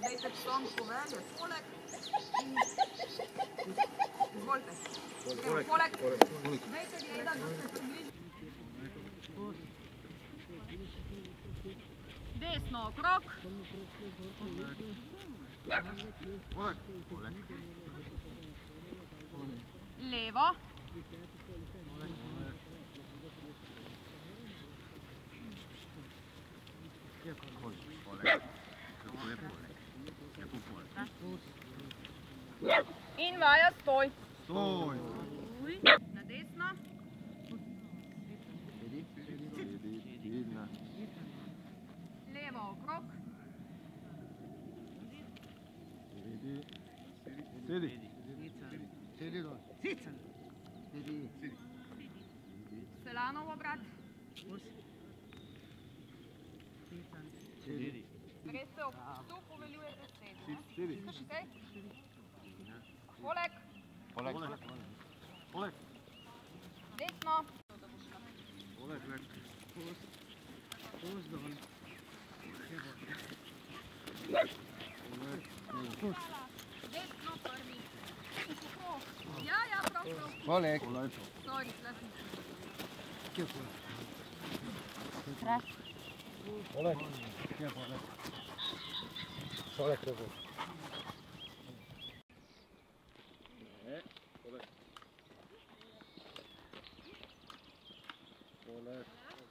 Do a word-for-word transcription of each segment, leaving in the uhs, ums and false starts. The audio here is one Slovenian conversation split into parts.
Dajte psom povelje, poleg in izvolite. Poleg, dajte gledati, da ste približni. Desno okrog. Levo. In vaja stoj. Stoj. Na desno. Levo okrog. Sedi. Sedi dol. Sedi. Selanov obrat. Sedi. Res se ob tu poveljujete sedi. Sedi. Poleg. Poleg. Poleg. Desno. Poleg. Pust dol. Desno prvi. Ja, ja, prav, prav. Poleg. Sorry, slati. Kje je poleg? Poleg. Kje je poleg? Poleg je poleg. Ne, poleg. Poleg.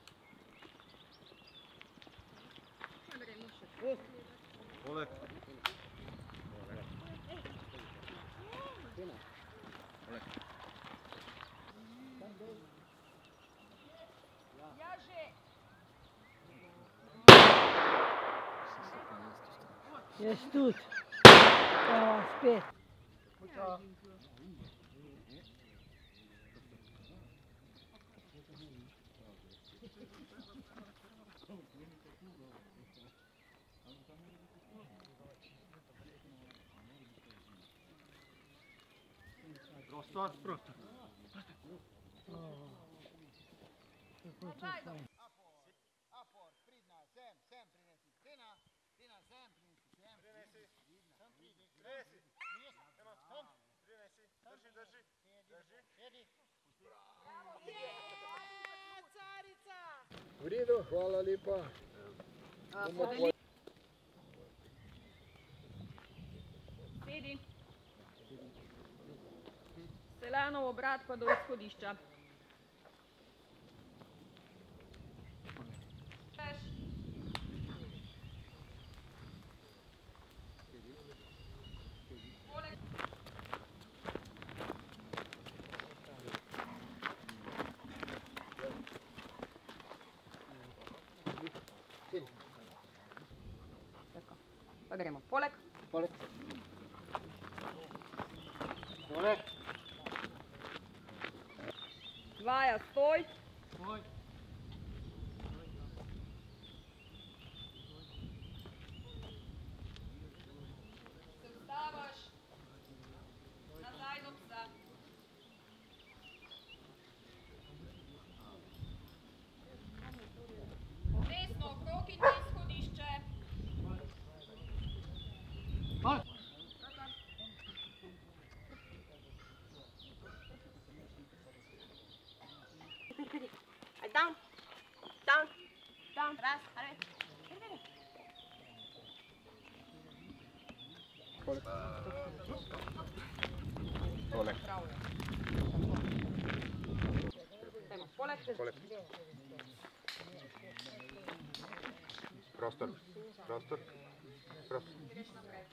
Poleg. Ja, že. Jaz tudi. Evo, spet. Prostor. Prostor. Nazaj, dol. Apor, pridna, sem, sem prinesi. Tina, Tina, sem prinesi. Sem prinesi. Sem pridi. Prinesi. Ema, sem. Prinesi. Drži, drži. Drži. Jedi. Carica! V redu, hvala lepa. Sedi. Selanov obrat pa do izhodišča. Pa gremo. Poleg. Poleg. Poleg. Vaja stoj. Stoj. Se ustavaš. Nazaj do psa. Desno okrog in na izhodišče. Down, down, down, raz, arre, arre. Poleg. Poleg. Dajmo, poleg. Poleg. Prostor. Prostor. Prostor. Greš naprej.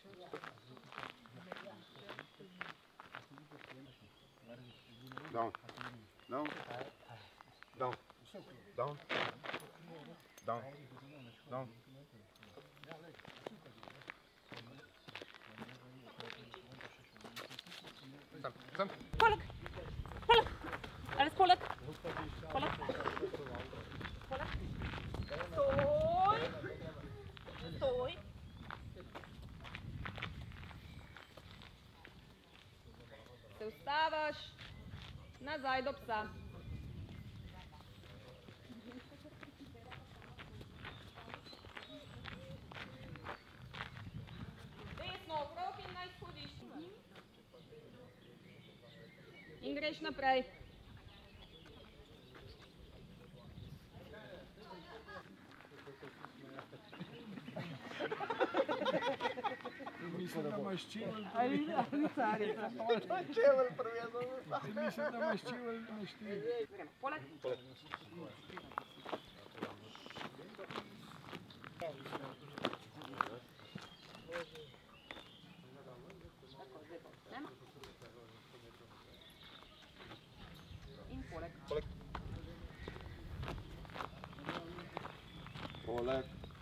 Down. Down. Down. Down. Down. Down. Sam, sam. Poleg, poleg, alles poleg, poleg, poleg, stoj, stoj, Se ustavaš. Nazaj do psa. In greš naprej. Mislim, da imaš čivelj. Ali ali carica. Čevelj prevezal. Mislim, da imaš čivelj na štiri. Gremo. Poleg. Tako, zdaj pa vstemo. In poleg. Poleg.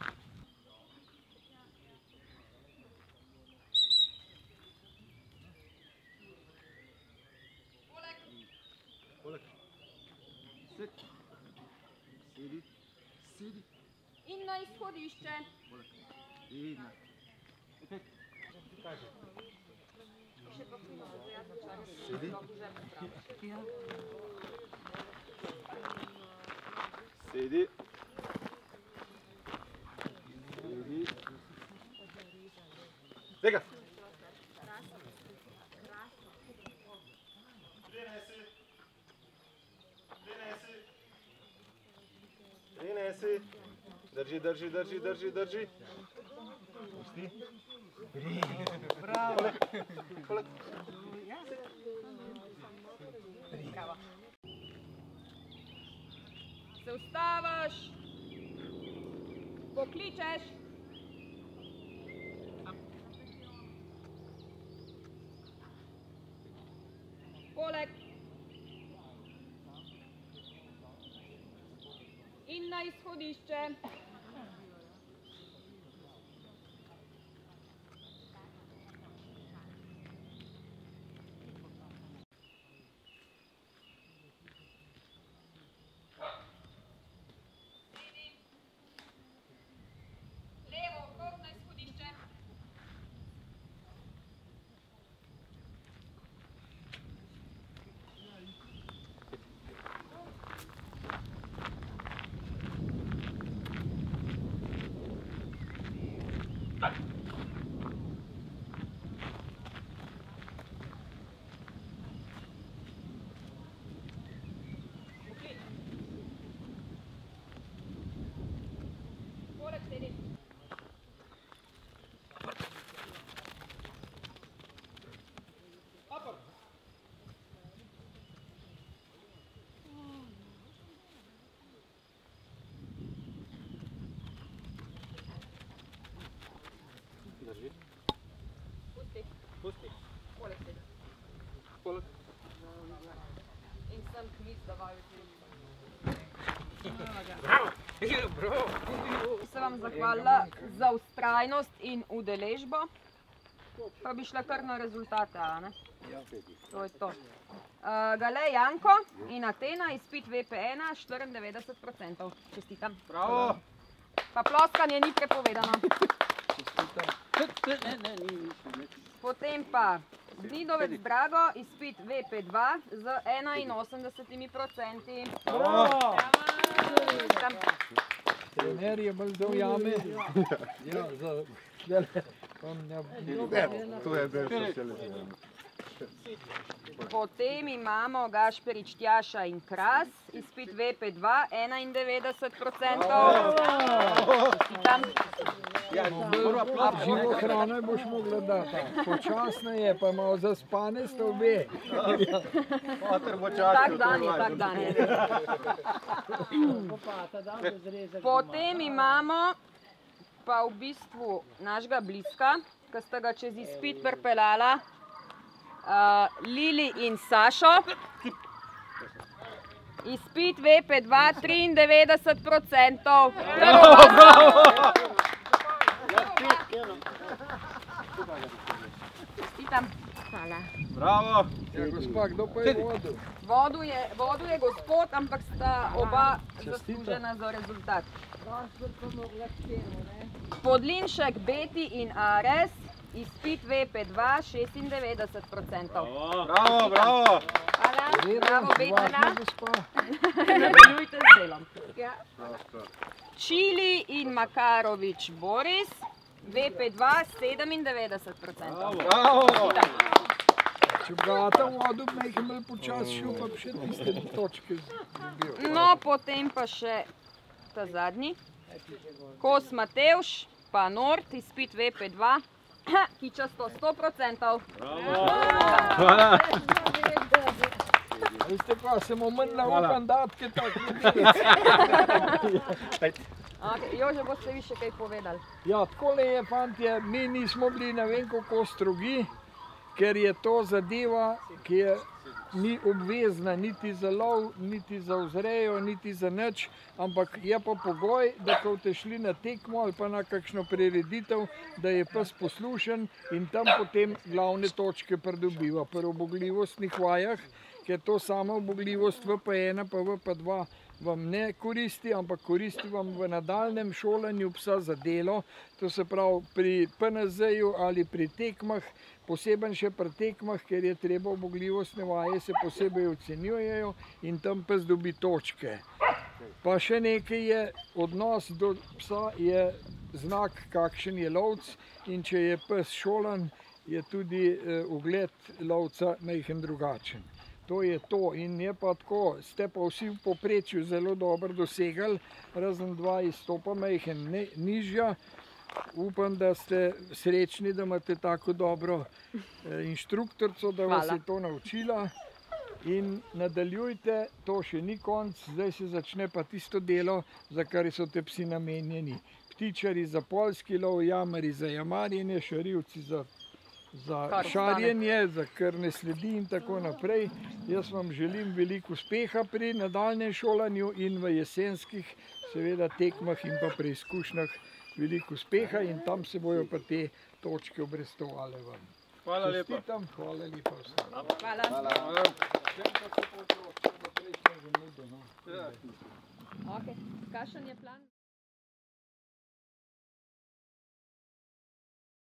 Sedi. Sedi. In na izhodišče. Vidno. Še pa fino, zdaj jaz začakam. Sedi. Sedi. Sedi. Tega. Prinesi. Drži, drži, drži, drži, drži. Pusti. Bravo. Poleg. Bravo. Se ustaviš. Pokličeš. Poleg. In na izhodišče. Levo, okrog na izhodišče. Poleg sedi. Drži. Pusti. Pusti. Poleg sedi. Poleg. In sem kviz davaju ti. Se vam zahvalila za vztrajnost in udeležbo. Pa bi šla kar na rezultate, a ne? To je to. Uh, Galej Janko in Atena, izpit V P ena, štiriindevetdeset procentov. Čestitam. Bravo. Pa ploskanje ni prepovedano. Potem pa Znidovec Drago, izpit V P dva z enainosemdeset procenti. Bravo. Čestitam. Trener je bolj dol jame. Ja, za... On ne... Tu je bil socializiran. Potem imamo Gašperič Tjaša in Kras, izpit V P dva, enaindevetdeset procentov. Čestitam. Živo hrano boš mogla dati. Počasno je, pa malo zaspane sta obe. Oter bo čas. Tak dan je, tak dan je. Potem imamo pa v bistvu našega bliska, ki sta ga čez izpit pripeljala, uh, Lili in Sašo. Izpit V P dva, triindevetdeset procentov. Čestitam. Hvala. Bravo. Ja, gospa, kdo pa je vodil? Vodu je, vodu je gospod, ampak sta oba zaslužena za rezultat. Podlinšek, Beti in Ares, izpit V P dva, šestindevetdeset procentov. Bravo, bravo. Hvala, bravo Betina. Zvakna gospa. Nadaljujte z delom. Ja. Čili in Makarovič Boris, V P dva, sedemindevetdeset procentov. Bravo. Če brata vodu, me jih imel počasi šel, pa bi še tiste točke dobil. No, potem pa še ta zadnji. Kos Matevž, pa Nord, izpit V P dva, kičasto sto procentov. Hvala. Veste pa, se mu manj naupam datke tako delati. Okay, Jože, boste vi še kaj povedali? Ja, takole je, fantje, mi nismo bili ne vem kako strogi, ker je to zadeva, ki je ni obvezna niti za lov, niti za vzrejo, niti za nič, ampak je pa pogoj, da ko ste šli na tekmo ali pa na kakšno prireditev, da je pes poslušen in tam potem glavne točke pridobiva. Pri obogljivostnih vajah, ker to sama obogljivost V P ena pa V P dva vam ne koristi, ampak koristi vam v nadaljnem šolanju psa za delo, to se pravi pri P N Z-ju ali pri tekmah, posebej še pri tekmah, ker je treba obogljivostne vaje se posebej ocenjujejo in tam pes dobi točke. Pa še nekaj je, odnos do psa je znak, kakšen je lovec in če je pes šolan, je tudi eh, ugled lovca majhen drugačen. To je to in je pa tako, ste pa vsi v povprečju zelo dobro dosegali, razen dva izstopa majhen nižja. Upam, da ste srečni, da imate tako dobro inštruktorico, da vas je to naučila. In nadaljujte, to še ni konc, zdaj se začne pa tisto delo, za kar so te psi namenjeni. Ptičari za poljski lov, jamari za jamarjenje, šarivci za za šarjenje, za krvne sledi in tako naprej. Jaz vam želim veliko uspeha pri nadaljnjem šolanju in v jesenskih seveda tekmah in pa preizkušnjah veliko uspeha in tam se bojo pa te točke obrestovale vam. Hvala lepa. Čestitam, hvala lepa vsem. Hvala. Hvala. Okay. Kakšen je plan?